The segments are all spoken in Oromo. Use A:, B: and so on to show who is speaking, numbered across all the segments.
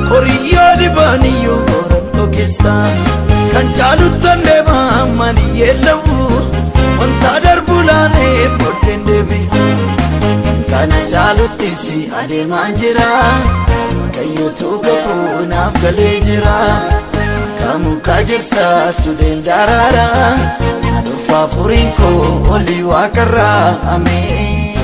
A: Oriyo libaniyo oranto kesa kan jaluttan dema mani yelawu wanta darbulane boden debi kan jalutisi ade manjira kayo to gabu nafgale jira kamu kajirsa suden darara adufa furinko oli wakara amin.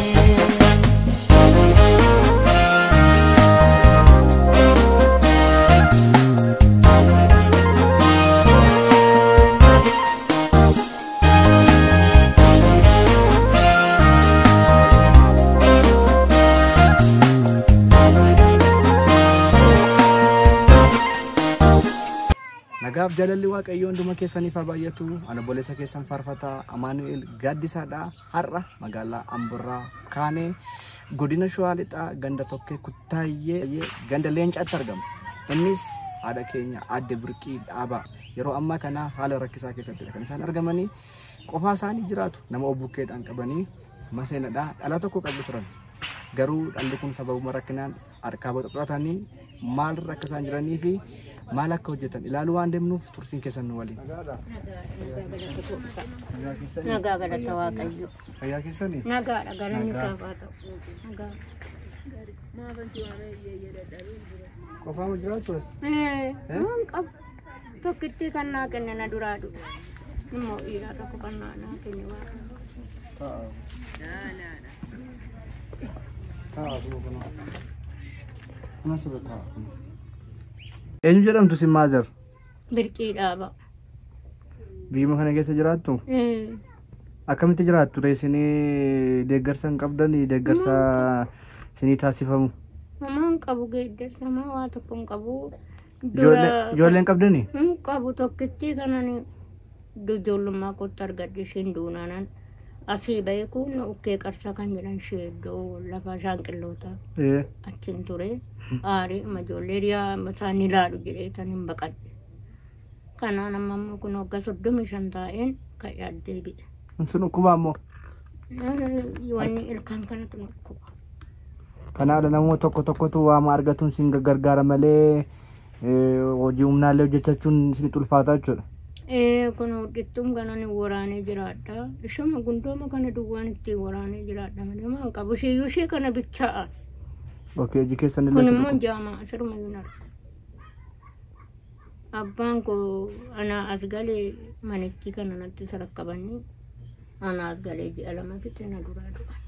B: Nagaaf jalalli waaqayyo hunduma keessanii farbaayatu ana boleessa keessan farfata Amaanu'eel Gaaddisaadha har'a magaalaa Amburraa kaanee godina Shawaa Lixaa ganda tokkee Kuttaayyee ganda Leencaatti argama. Innis haadha keenya Aadde Birqii Dhaabaa yeroo ammaa kana haala rakkisaa keessatti kan isaan argamanii qofaa isaanii jiraatu nama obbukeedhaan qabanii maseenadha dhala tokko qabu turan. Garuu dhalli kun sababuma rakkinaan harkaa boxoqatanii maal rakkisaan jiranii fi maal akka hojjetan ilaaluu waan deemnuuf turtiin keessan nu waliin.
C: Nagaa galata waaqayyo.
B: Fayyaa keessanii?
C: Nagaadha galanni isaa haa ta'u. Nagaa.
B: Qofaa ma jiraatu?
C: Waan qabu. Tokkitti kan naa kenne na duraa dhufe. Immoo dhiiraa tokko kan naa kenne waan.
B: Eenyu jedhamtu si maazar?
C: Birqii Dhaabaa.
B: Biyya kana keessa jiraattu? Akkamitti jiraattu? Isinii deeggarsa hin qabdanii deeggarsa isinii taasifamu?
C: Mamaan qabu geeddarsa maa waa tokko hin qabu.
B: Ijoollee hin qabdanii?
C: Hin qabu tokkitti kanani ijoollummaa kootti argadde isheen duunaanan. Asii beekuun ukkee qarsaa kan jedhan sheeddoo lafa shaanqilloota achiin ture aarii ijoollee dhiyaa isaan ilaalu jedhee kan hin baqadhe. Kanaan amma kun waggaa 35 taa'een kan yaaddee bidhe.
B: Sun dhukkuba ammoo?
C: Wanni ilkaan kanatu dhukkuba.
B: Kanaadha namoota tokko tokkotu waama argatuun sin gargaara malee hojii humnaallee hojjechachuun sin ulfaataa jechuudha.
C: Kun hojjettuun kanan waraanee jiraadha. Ishuma gundooma kana duwwaan ittiin waraanee jiraadha malee maan qabu isheeyyuu ishee kana bichaa'an.
B: Okey, hojii keessan
C: Kun immoo jaamaa asiruma hin argu. Abbaan koo ana as galee manitti kana natti sarakkabanii ana as galee ji'a lama fixe na duraa du'a.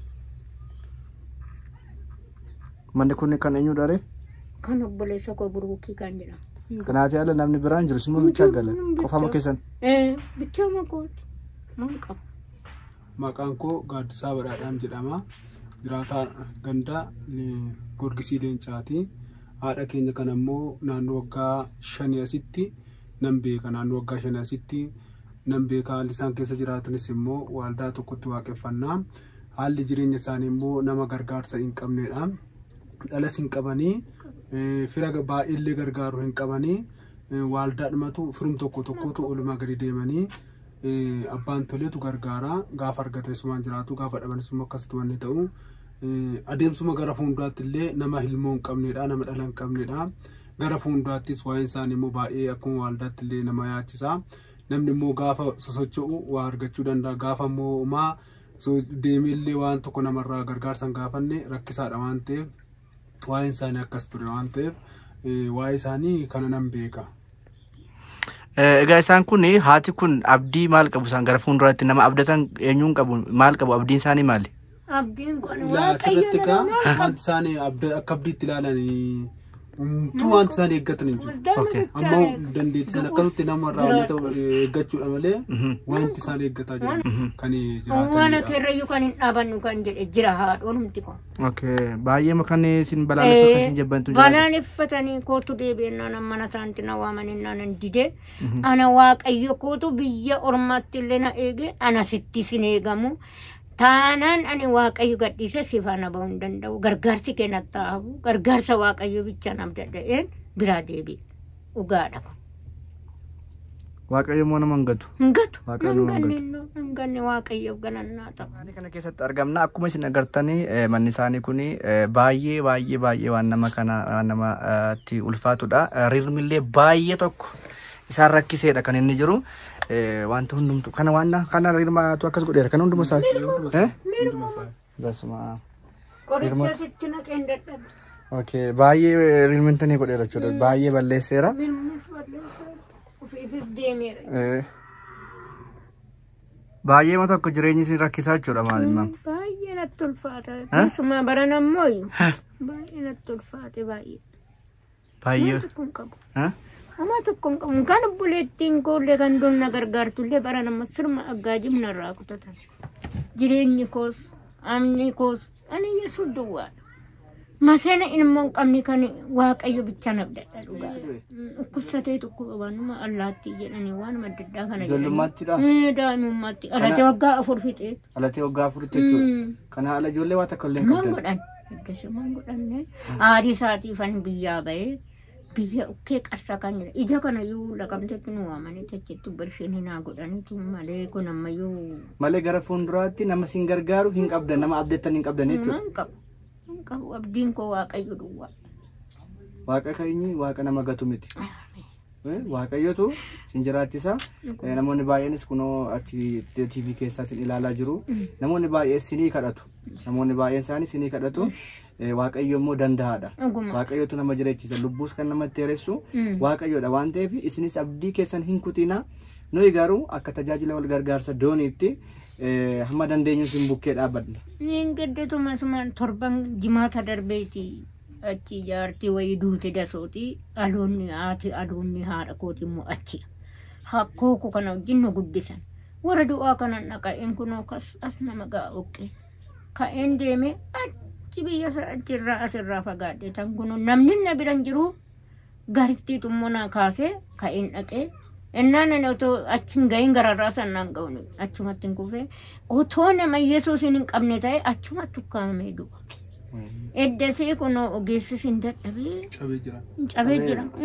B: Manni kun kan eenyudha ree?
C: Kan obboleessa koo Buruukii kan jedhamu.
B: Kanaati ala namni biraan jiru simoo bichaa gala qofama keessan?
C: Bichaa makooti. Maan qabu.
D: Maqaan koo Gaaddisaa Badhaadhaan jedhama. Jiraataa ganda Gorgisii Leencaati. Haadha keenya kana immoo naannoo waggaa 5 asitti nan beeka. Naannoo waggaa 5 asitti nan beeka. Haalli isaan keessa jiraatanis immoo waaldaa tokkotti waaqeffannaa. Haalli jireenya isaanii immoo nama gargaarsa hin qabnedha. Dhalas hin qabanii fira baay'ee gargaaru hin qabanii waaldaadhumatu firum tokko tokkotu olumaa gadi deemanii abbaan toleetu gargaara gaafa argatan sumaan jiraatu gaafa dhabanis immoo akkasitti wanni ta'u adeemsuma gara fuulduraatti illee nama hilmoo hin qabnedha nama dhala hin qabnedha gara fuulduraattis waa'een isaanii immoo baay'ee akkuma waaldaatti illee nama yaachisa namni immoo gaafa sosocho'u waa argachuu danda'a gaafa immoo maa deemillee waan tokko namarraa gargaarsa hin gaafanne rakkisaadha waan ta'eef waa'een isaanii akkas ture waan ta'eef waa'ee isaanii kana nan beeka.
B: Egaa isaan kun haati kun abdii maal qabu isaan gara fuulduraatti nama abdatan eenyuun qabu maal qabu abdiin isaanii maali?
C: Abdiin kun
D: asirratti kaa wanti isaanii akka abdiitti ilaalanii tu wanti isaanii eeggatan hin jiru. Ammoo dandeettii sana akkasutti namarraa wanni ta'u eeggachuudha malee wanti isaan eeggataa jiran kan jiraatan.
C: Waan akeerrayyuu kan hin dhaabannu kan jedhe jira haadhoon humti kun.
B: Baay'ee makan isin balaaleffatan isin jabbantu jira.
C: Balaaleffatanii kootu deebi'ennaan mana isaanitti na waamaninnaan hin dide. Ana waaqayyo kootu biyya ormaatti illee na eege ana sitti sin eegamu. Taanaan ani waaqayyo gadhiise si faana bahuu hin danda'u. Gargaarsi kenna ta'abu. Gargaarsa waaqayyo bichaan abdadha'een biraa deebi'e. Dhugaadha kun.
B: Waaqayyo moo nama hangatu?
C: Hangatu.
B: Waaqayyo nama hangatu.
C: Hanganni waaqayyo ganannaa ta'a.
B: Ani kana keessatti argamna akkuma isin agartanii manni isaanii kuni baay'ee waan nama kana namatti ulfaatudha. Rirmillee baay'ee tokko isaan rakkiseedha kan inni jiru. Wanta hundumtu kana rirmaatu akkas godheera kan hunduma isaa. Basuma.
C: Qoricha sitti naqeen dadhabe.
B: Okay, baay'ee rirmintanii godheera jechuudha. Baay'ee balleesseera.
C: Ofiifis deemeera.
B: Baay'ee ma tokko jireenyi isin rakkisaa jechuudha maalimmaan.
C: Baay'ee natti ulfaata. Keessumaa baran ammoo baay'ee natti ulfaate baay'ee.
B: Baay'ee.
C: Amma tokko hin qabu. Kan obboleettiin koollee kan doonna gargaartullee baran amma sirma aggaajimna irraa kutatan. Jireenyi koos, amni koos, ani yesuus duwwaadha. Masena ilmoo hin qabne kan waaqayyo bicha nabdadha dhugaa. Dhukkubsatee tokko waanuma allaattii jedhanii waanuma adda addaa kana jedhanii.
B: Ijoollummaattiidha?
C: Daa'imummaatti. Alatee waggaa 4 fixee.
B: Alatee waggaa 4 jechuudha. Kana ala ijoollee waa takka illee hin
C: qabdan. Maan godhan? Iddoo godhanne. Aarii isaatiifan biyyaa bahee biyya ukkee qarsaa kan jedhan. Ija kana yoo laqamteetti nu waamanii jechittu barsheen hinaa godhaniitu malee kun ammayyuu.
B: Malee gara fuulduraatti nama sin gargaaru hin qabdan nama abdattan hin qabdan jechuudha.
C: Hin qabu. Qabu abdiin koo waaqayyo duwwaa.
B: Waaqa keenyi waaqa nama gatu miti. Waaqayyotu sin jiraachisa. Namoonni baay'eenis kunoo achi TV keessaatiin ilaalaa jiru. Namoonni baay'een sinii kadhatu. Namoonni baay'een isaanii sinii kadhatu. Waaqayyo immoo danda'aadha. Waaqayyotu nama jiraachisa. Lubbuus kan namatti heeressu waaqayyoodha waan ta'eef isinis abdii keessan hin kutina. Nuyi garuu akka tajaajila wal gargaarsa dooniitti hamma dandeenyu sin bukkee dhaabbanna.
C: Niin gaddatu masumaan torban jimaata darbeeti achi jaartii wayii duute dasooti aloonni haati adoonni haadha kooti immoo achi hakkooku kana wajjin nu guddisan warra du'aa kanan dhaqa'een kunoo as nama gaa'oqqe ka'een deeme achi biyya achirraa asirraa fagaadhe tan kunoo namni na biran jiru garittii xummonaa kaasee ka'een dhaqee. Ennaan otoo achiin gahin gararraa sannaan ga'uun achumatti hin kufee otoo nama yesuus hin qabne ta'e achumatti ukkaamamee du'a. Eddasee kun ogeessis hin dadhabee cabee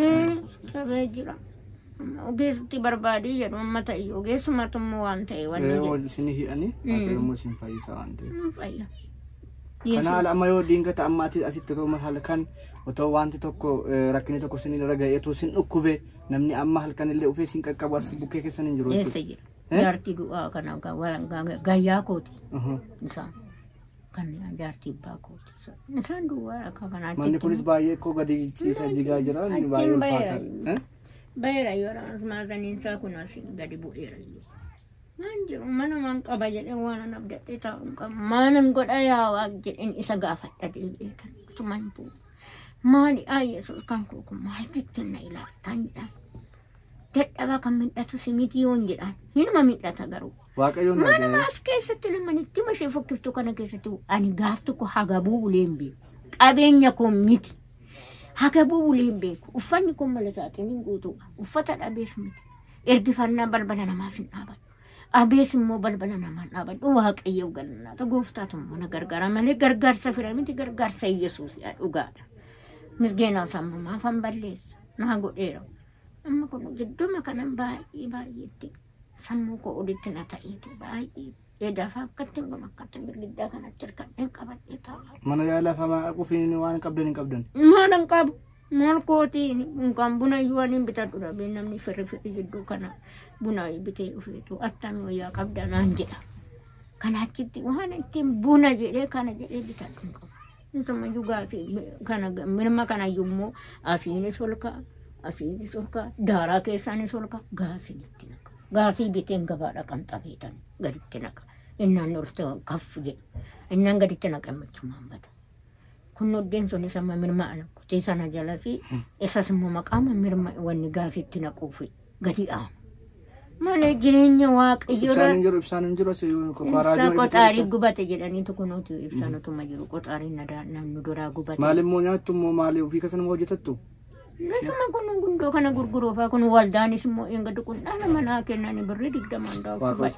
C: jira. Ogeessitti barbaadee jedhu amma ta'e ogeessumatu immoo waan ta'e waan
B: jedhu. Isin hidhanii waaqayyoommoo isin fayyisa waan ta'e.
C: Fayya.
B: Kana haala amma yoo diingata ammaatti asitti ta'u halkan otoo wanti tokko rakkinni tokko isin irra ga'eetu isin dhukkube namni amma halkan illee ufee isin qaqqabu as bukkee keessan hin jiru.
C: Eessa jira? Jaartii du'aa kana gayyaa kooti. Isaan kan jaartii abbaa kooti. Isaan duwwaa akka kanaatti.
B: Manni kunis baay'ee koo gadi ciisa jigaa jira baay'ee ulfaata.
C: Baay'eera yoo maasaniin isaa kun asiin gadi bu'eera. Maan jiru mana man qaba jedhee waan abdadhee taa'u qaba. Maanan godha yaa waaq jedheen isa gaafadha deebi'ee kan tuman bu'u. Maali yesuus kan koo kun maal jettee na ilaaltan jedhan. Dadhabaa kan midhatu simiti yoon jedhan. Hinuma midhata garuu.
B: Waaqayyoon
C: mana maas keessatti namanitti mashee fokkiftuu kana keessatti ani gaaf tokko hagabuu buleen beeku. Qabeenya koo miti. Hagabuu buleen beeku. Uffanni kun malasaatiin hin guutuu. Uffata dhabees miti. Ergifannaa balbala namaaf hin dhaabatu. Abees immoo balbala namaan dhaabadhu waaqayyoo galannaa gooftaatu immoo na gargaara malee gargaarsa fira miti gargaarsa yesuus dhugaadha. Misgeenaa sammumaa fan balleessa naa godheera. Amma kun gidduma kanan baay'eetti sammuu koo olitti na ta'eetu baay'ee eedaafa akkatti goma akkatti girgiddaa kanatti hirkadheen qabadhee taa'aa.
B: Mana yaalaa famaa qufiin waan qabdan hin qabdan.
C: Maalan qabu. Maal kootiin kan buna iyyuu waan hin bitadhu dhabee namni firri gidduu kana buna bitee dhufeetu attamii wayyaa qabda naan jedha. Kana achitti waan ittiin buna jedhee kana jedhee bitadhu hin qabu. Isuma iyyuu gaasii kana mirma kana iyyuu immoo asiinis olka daaraa keessaanis olka gaasiin itti naqa. Gaasii biteen gabaadha kan xabeetan gaditti naqa. Innaan orte kaffu jedhu. Innaan gaditti naqamachumaan bada. Kun noddeen sun isa mirma ala kutee sana jalasi isas immoo maqaama mirma wanni gaasiitti naquufi gadi aanu. Malee jireenya waaqayyoodha.
B: Ibsaan hin jiru
C: Ibsaa qoxaarii gubate jedhaniitu kunuuti ibsaanotuma jiru qoxaariin naannoo duraa gubate.
B: Maali immoo nyaattu immoo maali ofii kasanuma hojjetattu?
C: Nasuma kun gundoo kana gurguruufaa kun waldaanis immoo eeggadhu kun dhala manaa kennanii birrii 20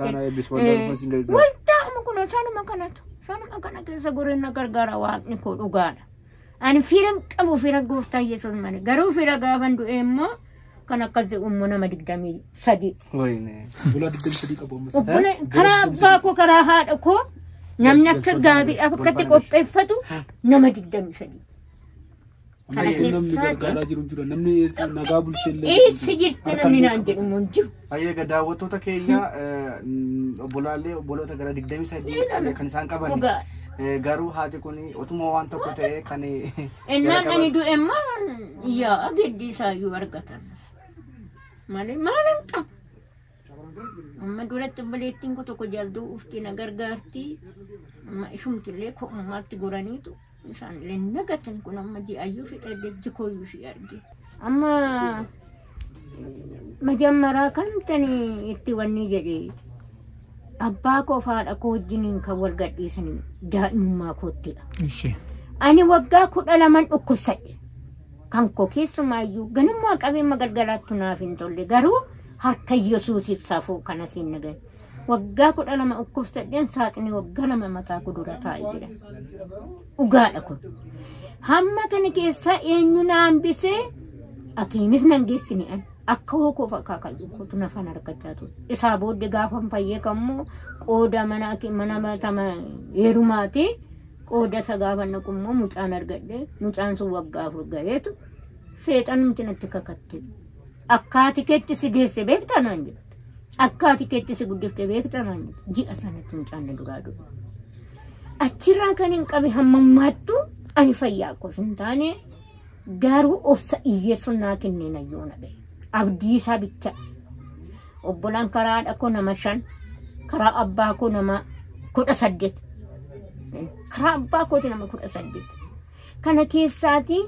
C: waldaa kun isaanuma kanatu. Sanuma kana keessa goreenya gargaara waaqni koo dhugaadha. Ani firan qabu fira gooftaa yesuus malee garuu fira gaafan du'e immoo kan akkasii ummoo nama 23
B: Wayne.
D: Bulan di sini kamu masih.
C: obbole karaa abbaa koo karaa haadha koo namni akka gaabii akkatti qopheeffatu nama 23 kana keessaati
D: Kalau jiru namni nagaa bultelle.
C: eessa jirti namni naan jedhu mun jiru
B: Ayyaga daawwattoota keenya obboloota gara 23 kan isaan qaban.
C: dhugaa
B: Garuu haati kun utuma waan tokko ta'e kan
C: innaan ani du'emmaan yaa geddi isaayyuu argatan malee maalan qabu amma duratti obboleettiin ko tokko jalduu ufti na gargaarti amma ishumtillee ko'ummaatti goraniitu isaan illee nagatan kun amma ji'ayyuu fixee dejji kooyyuu si arge amma majammaraa kan tani itti wanni jedhee abbaa koo faadha koo wajjiniin kan wal gadhiisanii daa'imummaa koottidha. Ani waggaa 12 dhukkubsadhe kan koo keessumaayyuu ganammaa qabeema galgalaattu naaf hin tolle garuu harka Yesuusiif safuu kana siin nagan waggaa 12 dhukkubsadheen saaxinii waggaa 2 mataa koo dura taa'ee jira. Dhugaadha kun hamma kana keessa eenyu na hambisee akiimis nan geessini ani. Akka hokoo fakkaatu kutu nafan argachaa ture. Isaa booddee gaafa fayyee kammoo qooda mana matama heerumaati. Qooda isa gaafa naqummoo mucaan argadhe mucaan sun waggaa 4 ga'eetu seexan miti natti kakatte. Akkaati keetti si deesse beektaa naan jedhu. Akkaati keetti si guddifte beektaa naan jedhu. Ji'a sanatti mucaan na duraa du'e. Achirraa kan hin qabe hammammaattu ani fayyaa akkos hin taane garuu obsa iyyeessuun naa kenneen ayyoona ba'e. Abdii isaa bicha obbolaan karaa dhaqoo nama 5 karaa abbaa koo nama 18 karaa abbaa kooti nama 18 kana keessaati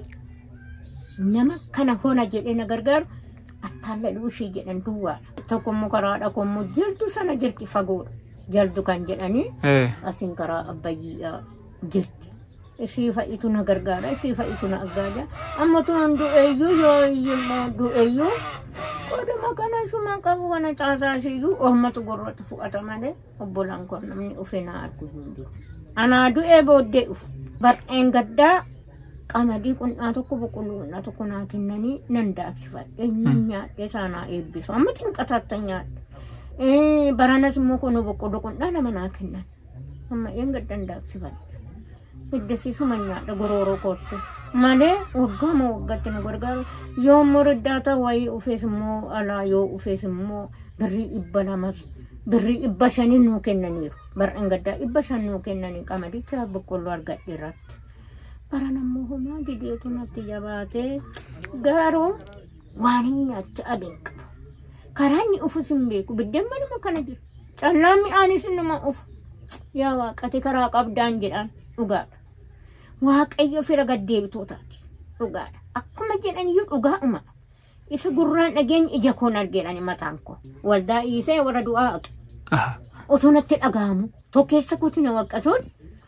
C: nama kana hona jedhee na gargaaru attaalla dhuushii jedhan duwwaadha tokkommoo karaa dhaqoo immoo jirtu sana jirti fagoodha jaldu kan jedhanii asiin karaa abbayyiidhaa jirti. Sifa itu na gargaara sifa itu na aggaada amma tuan du'eeyyuu yoo iyyuu du'eeyyuu qooda makana suma qabu kana caasaasiyyuu ormatu gorratu fu'ata malee obbolaan koo namni ufee na argu hin jiru. Anaa du'ee booddee dhufu bar'een gaddaa qamadii qunnaa tokko boqqolloo qunnaa tokko naa kennanii nan daaksifadhe nyaadhe saanaa eebbisu amma xinqataatti nyaadhe baranas immoo kun boqqolloo qunnaa nama naa kennan amma een gaddan daaksifadhe. Iddisiisu manyaadha gorooroo kootti malee waggaama waggaatti nu gargaaru yoo immoo reddaata wayii ufees immoo alaa yoo ufees immoo birrii 200 birrii 500 nuu kennaniiru bar'aan gaddaa 500 nuu kennanii qamadicha boqqolloo argadhe irratti baran ammoo homaa dideetu natti jabaatee garuu waan hin nyaatti abeen qabu karaa inni ufus hin beeku biddeen manuma kana jiru callaan mi'aanis nama ufu yaa waaqati karaa qabdaan jedhaan dhugaadha. Waaqayyo fira gaddeebitootaati dhugaadha. Akkuma jedhaniyyuu dhugaa'uma. Isa gurraan dhageenya ija koon argeedhani mataan koo. Waldaa dhiisee warra du'aa haqe. Otoo natti dhaga'amu tokkeessa kooti na waqqasuun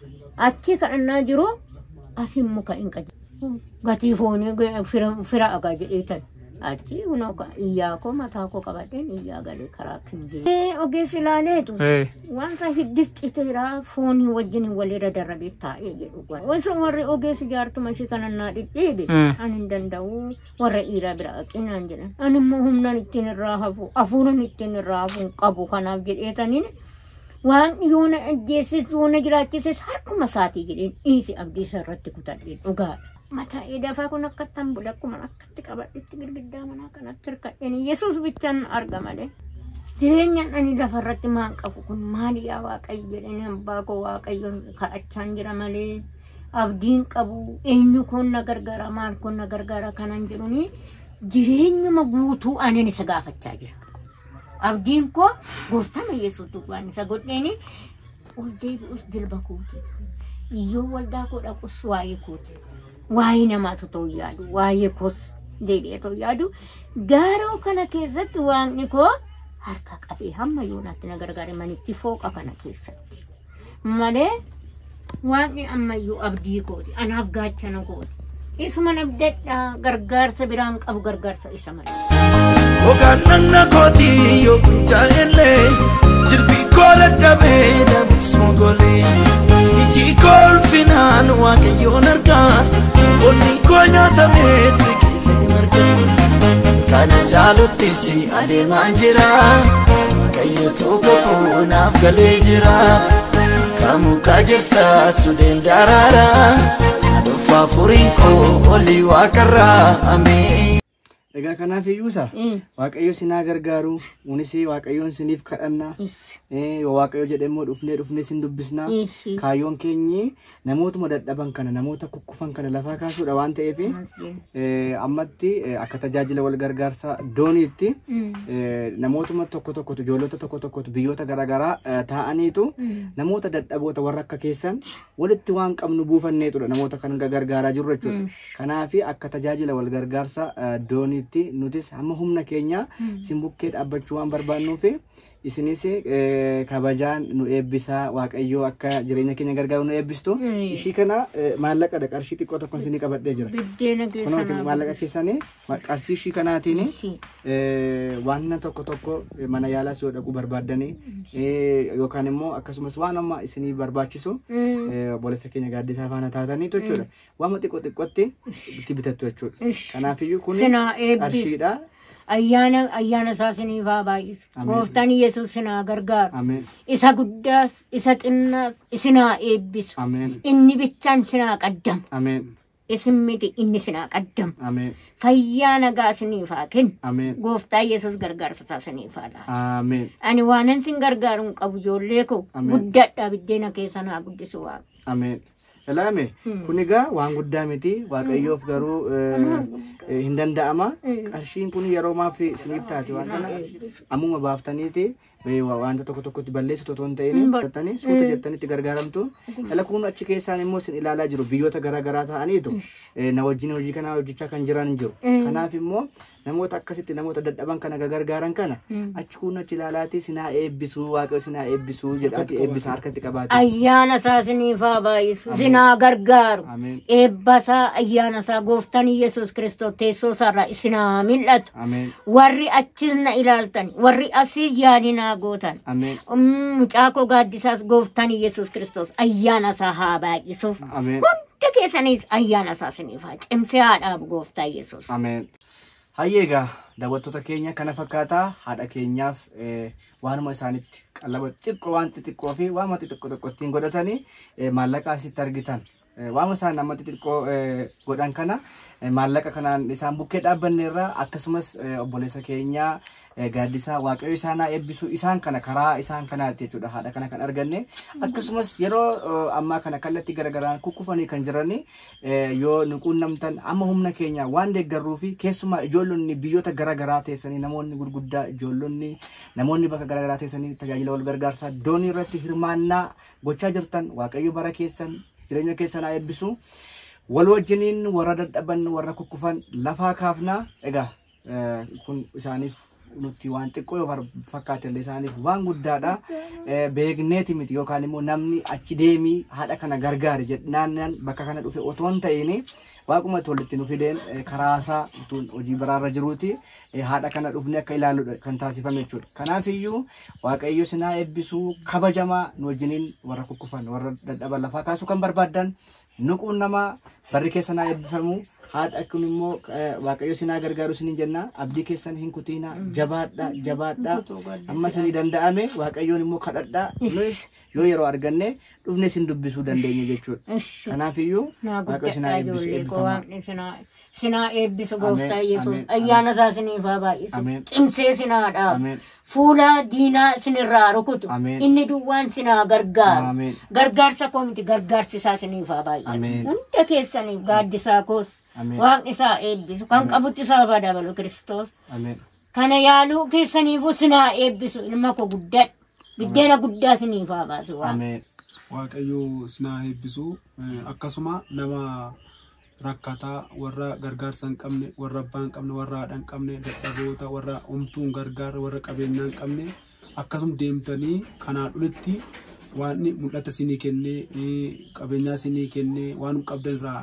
C: achi kadhannaa jiru asiin muka hin qabu. Gatii foonii fira agaa jedheetan. Achi hunoo iyyaa koo mataa koo qabadheen iyyaa galee karaa kindee. Ogeessi ilaaleetu wanta hiddis citeeraa foonii wajjin walirra darabee taa'ee jedhu. Wansa warri ogeessi jaartuma ishee kanan naa dhidhiibe ani hin danda'u warra dhiiraa bira haqinaan jedhan. Ani immoo humnaan ittiin irraa hafu hafuuran ittiin irraa hafu qabu kanaaf jedheetaniin waan yoo na ajjeesis yoo na jiraachises harkuma isaatii jedheen dhiisi abdii isaa irratti kutadheen dhugaadha. Mata edafaa kun akka tambula akkuma akkatti qabadhetti girgiddaa manaa kanatti hirkadheen Yesuus bichaan arga malee. Jireenyaan ani lafarratti maan qabu kun maali yaa Waaqayyo jedhanii abbaa koo Waaqayyoon kadhachaan jira malee abdiin qabu eenyu kun na gargaara maal kun na gargaara kanan jedhuni jireenyuma guutuu ani isa gaafachaa jira. Abdiin koo gooftama Yesuus waan isa godheeni ol deebi'us jilba kooti. Iyyoo waldaa koo dhaqus waa'ee kooti. Waa'ee namaatu ta'uu yaadu waa'ee koos deebi'ee ta'uu yaadu garuu kana keessatti waaqni koo harka qabee hamma yoonaatti na gargaare manitti fooqa kana keessatti malee waaqni ammayyuu abdii kooti anaaf gaachana kooti isuma nabdadhaa gargaarsa biraan qabu gargaarsa isa malee.
A: Ogaan nanna kooti yoo kunchaa'ellee jilbii koo dadhabee dabisuu golee iji kolfinaan waaqayyoon argaa onni koo nyaatamee siqillee marga. kana jaaluttis adeemaan jira Waaqayyotu kakuu naaf galee jira Kamu kajirsa sudeen daraara Dhufa furiin koo olii waaqarraa ameen
B: Egaa kanaaf iyyuusa Waaqayyo sinaa gargaaru unis Waaqayyoon siniif kadhanna Waaqayyo jedhee immoo dhufnee sin dubbisna kaayyoon keenyi namootuma dadhaban kana namoota kukkufan kana lafaa kaasuudha waan ta'eef ammatti akka tajaajila wal gargaarsa dooniitti namootuma tokkotu ijoollota tokkotu biyyoota garaagaraa taa'aniitu namoota dadhaboota warra akka keessan walitti waan qabnu buufanneetudha namoota kan gargaaraa jirru jechuudha kanaaf akka tajaajila wal gargaarsa doonii nutis hamma humna keenya simbukkee dhaabbachuu waan barbaannuuf isinis kabajaan nu eebbisaa Waaqayyoo akka jireenya keenya gargaaru nu eebbistu ishii kana maallaqa qarshii xiqqoo tokkoon isinii qabadhee jira
C: biddeena keessan
B: maallaqa keessanii qarshii ishii kanaatiin waan tokko mana yaalaas yoo dhaquu barbaaddanii yookaan immoo akkasumas waan amma isinii barbaachisu boleessa keenya gaaddisaa faana taatanii jechuudha waan xiqqootti itti bitattu jechuudha kanaafiyyuu kun qarshiidha ayyaana isaasiniif haa baay'isu gooftaan Yesuus sinaa gargaaru isa guddaas isa xinnaas isinaa eebbisu inni bichaan sinaa qaddamu isin miti inni sinaa qaddamu fayyaa nagaa isiniif haa kennu gooftaa Yesuus gargaarsa isaasiniif haa laatu ani waanan sin gargaaru hin qabu ijoollee koo guddadhaa biddeena keessan haa guddisu waaqa Elame kuniga waan guddaa miti Waaqayyoof garuu hin danda'ama qarshiin kun yeroo maaf isiniif taate waan kana ammuma baaftaniiti wanta tokkotti balleessitu otoo hin ta'in jettanii suuta jettanitti gargaaramtu ala kun achi keessaan immoo isin ilaalaa jiru biyyoota garaagaraa ta'aniitu na wajjin hojii kana hojjechaa kan jiran jiru kanaaf immoo namoota akkasitti namoota dadhaban kana gargaaran kana achi kun achi ilaalaati sinaa eebbisuu Waaqayyo sinaa eebbisuu jedhaati eebbisa harkatti qabaate
C: ayyaana isaa isiniif haa baay'isu sinaa gargaaru eebbasaa ayyaana isaa gooftaan Yesuus Kiristoos teessoo isaarraa isinaa mil'atu warri achis na ilaaltan warri asii yaadinaa gootan mucaa koo gaaddisaas gooftaan Yesuus Kiristoos ayyaana isaa haa baay'isuuf hunda keessanis ayyaana isaa isiniif haa cimsee haa dhaabu gooftaa Yesuus
B: ameen Hayyeegaa daawwattoota keenya kana fakkaataa haadha keenyaaf waanuma isaanitti qalaba xiqqoo waan xixiqqoo fi waan xixiqqoo ittiin godhatanii maallaqa asitti argitan waan isaan nama xixiqqoo godhan kana maallaqa kanaan isaan bukkee dhaabbanne irraa akkasumas obboleessa keenya gaaddisaa Waaqayyo isaan eebbisu isaan kana karaa isaan kanaatti jechuudha haadha kana kan arganne akkasumas yeroo ammaa kana kallattii garagaraan kukkufanii kan jirani yoo nuquunnamtan amma humna keenya waan deeggarruu fi keessumaa ijoollonni biyyoota garagaraa teessanii namoonni gurguddaa ijoollonni namoonni bakka garagaraa teessanii tajaajila wal gargaarsaa doonii irratti hirmaannaa gochaa jirtan Waaqayyo bara keessan jireenya keessan haa eebbisu wal wajjiniin warra dadhaban warra kukkufan lafaa kaafnaa egaa kun isaaniif nuti waan xiqqoo yoo fakkaatellee isaaniif waan guddaadha beekneeti miti yookaan immoo namni achi deemii haadha kana gargaari jedhnaan bakka kana dhufe otoo hin ta'in waaquma tolitti nu fideen karaasaa utuun hojii biraarra jiruuti haadha kana dhufne akka ilaaludha kan taasifame jechuudha kanaafiyyuu Waaqayyo sinaa eebbisuu kabajamaa nu wajjiniin warra kukkufan warra dadhaban lafaa kaasuu kan barbaaddan nuquun nama barri keessan haa eebbifamu haadha kun immoo Waaqayyo sinaa gargaaru sinin jenna abdii keessan hin kutiina jabaadha amma isinii danda'ame Waaqayyoon immoo kadhadhaa nus yoo yeroo arganne dhufne sin dubbisuu dandeenya jechuudha kanaafiyyuu Waaqayyo sinaa eebbisu sinaa eebbisu gooftaa Yesuus ayyaana isaa isiniif haa baay'isu cimsee sinaa dhaabu fuula diinaa isinirraa rukutu inni duwwaan sinaa gargaaru gargaarsa koo miti gargaarsi isaa isiniif haa baay'isu hunda keessaniif gaaddisaa koos waaqni isaa eebbisu kan qabutti isaa haa dabalu Kiristoos kana yaaluu keessaniifuu sinaa eebbisu ilma koo guddadha biddeena guddaa isiniif haa baasu
D: Waaqayyo sinaa eebbisu akkasuma nama rakkataa warra gargaarsa hin qabne warra abbaa hin qabne warra haadha hin qabne dadhaboota warra homtuun gargaara warra qabeenyaa hin qabne akkasuma deemtanii kanaan olitti waan mul'ata isinii kennee qabeenyaa isinii kennee waan qabdan irraa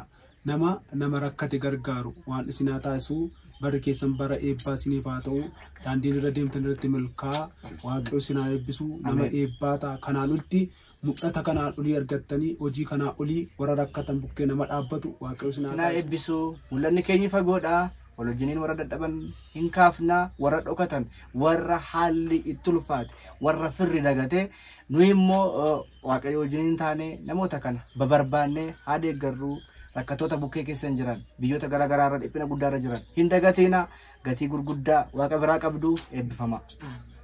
D: nama rakkate gargaaru waan isinaa taasisu barri keessan bara eebbaa isiniif haa ta'u daandiin irra deemtan irratti milkaa Waaqayyo sinaa eebbisu nama eebbaa ta'a kanaan olitti mul'ata kanaan olii argattanii hojii kanaa olii warra rakkatan bukkee nama dhaabbatu Waaqayyo sinaa
B: eebbisu mul'anni keenya fagoodha wal wajjiniin warra dadhaban hin kaafnaa, warra dhokatan, warra haalli itti ulfaate, warra firri dagate nuyi immoo waaqayyo wajjiniin taane namoota kana babarbaannee haa deeggarruu. Rakkatoota bukkee keessa jiran, biyyoota garaa garaa irra dhiphina guddaa irra jiran hin dagatina, gatii gurguddaa waaqa biraa qabdu eebbifama.